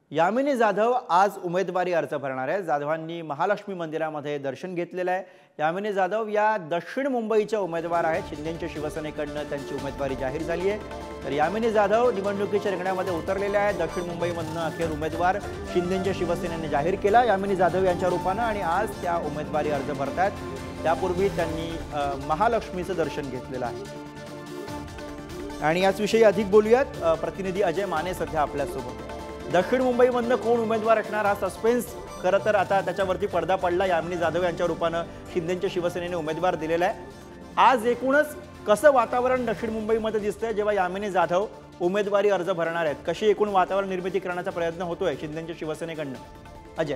यामिनी जाधव आज उमेदवारी अर्ज भरणार आहे। जाधवांनी महालक्ष्मी मंदिरामध्ये दर्शन घेतलेलं आहे। यामिनी जाधव या दक्षिण मुंबईच्या उमेदवार आहेत। शिंदेच्या शिवसेनेकडून त्यांची उमेदवारी जाहीर झाली आहे। तर यामिनी जाधव निवडणुकीच्या रिंगणामध्ये उतरलेल्या आहेत। दक्षिण मुंबईमधून अखेर उमेदवार शिंदेच्या शिवसेनेने जाहीर केला यामिनी जाधव यांच्या रूपाने आणि आज त्या उमेदवारी अर्ज भरतात। त्यापूर्वी त्यांनी महालक्ष्मीचं दर्शन घेतलेलं आहे। आणि याच विषयी अधिक बोलूयात। प्रतिनिधी अजय माने सध्या आपल्या सोबत। दक्षिण मुंबईमधनं कोण उमेदवार असणार हा सस्पेन्स खरं तर आता त्याच्यावरती पडदा पडला। यामिनी जाधव यांच्या रूपाने शिंदेच्या शिवसेनेने उमेदवार दिलेला आहे। आज एकूणच कसं वातावरण दक्षिण मुंबईमध्ये दिसतंय जेव्हा यामिनी जाधव उमेदवारी अर्ज भरणार आहेत? कशी एकूण वातावरण निर्मिती करण्याचा प्रयत्न होतोय शिंदेच्या शिवसेनेकडून? अजय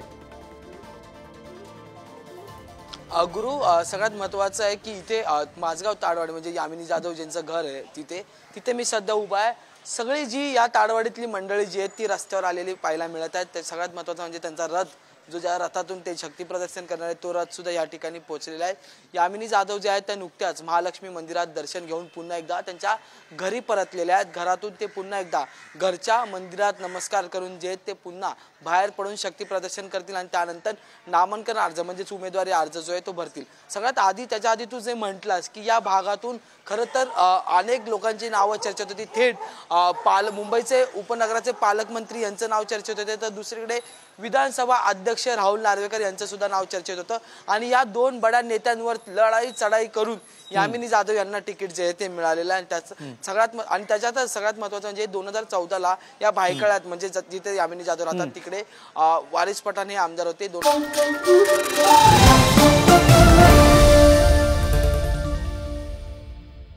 गुरु, सगळ्यात महत्त्वाचं आहे की इथे माझगाव ताडवाडी म्हणजे यामिनी जाधव ज्यांचं घर आहे तिथे मी सध्या उभा आहे। सगळी जी या ताडवाडीतली मंडळी जी आहेत ती रस्त्यावर आलेली पाहायला मिळत आहेत। ते सगळ्यात महत्त्वाचं म्हणजे त्यांचा रथ जो ज्या रथातून ते शक्ती प्रदर्शन करणार आहे तो रथ सुद्धा या ठिकाणी पोहोचलेला आहे। यामिनी जाधव जे आहेत त्या नुकत्याच महालक्ष्मी मंदिरात दर्शन घेऊन पुन्हा एकदा त्यांच्या घरी परतलेल्या आहेत। घरातून ते पुन्हा एकदा घरच्या मंदिरात नमस्कार करून जे ते पुन्हा बाहेर पडून शक्ती प्रदर्शन करतील आणि त्यानंतर नामांकन अर्ज म्हणजेच उमेदवारी अर्ज जो आहे तो भरतील। सगळ्यात आधी त्याच्या आधी तू जे म्हटलास की या भागातून खरं तर अनेक लोकांची नावं चर्चेत होती। थेट मुंबईचे उपनगराचे पालकमंत्री यांचं नाव चर्चेत होते, तर दुसरीकडे विधानसभा अध्यक्ष राहुल नार्वेकर यांचं सुद्धा नाव चर्चेत होतं। आणि या दोन बड्या नेत्यांवर लढाई चढाई करून यामिनी जाधव यांना तिकीट जे आहे ते मिळालेलं आहे। त्याच्यात सगळ्यात महत्त्वाचं म्हणजे 2014ला या भायखळ्यात म्हणजे जिथे यामिनी जाधव राहतात तिकडे वारिस पठाण हे आमदार होते।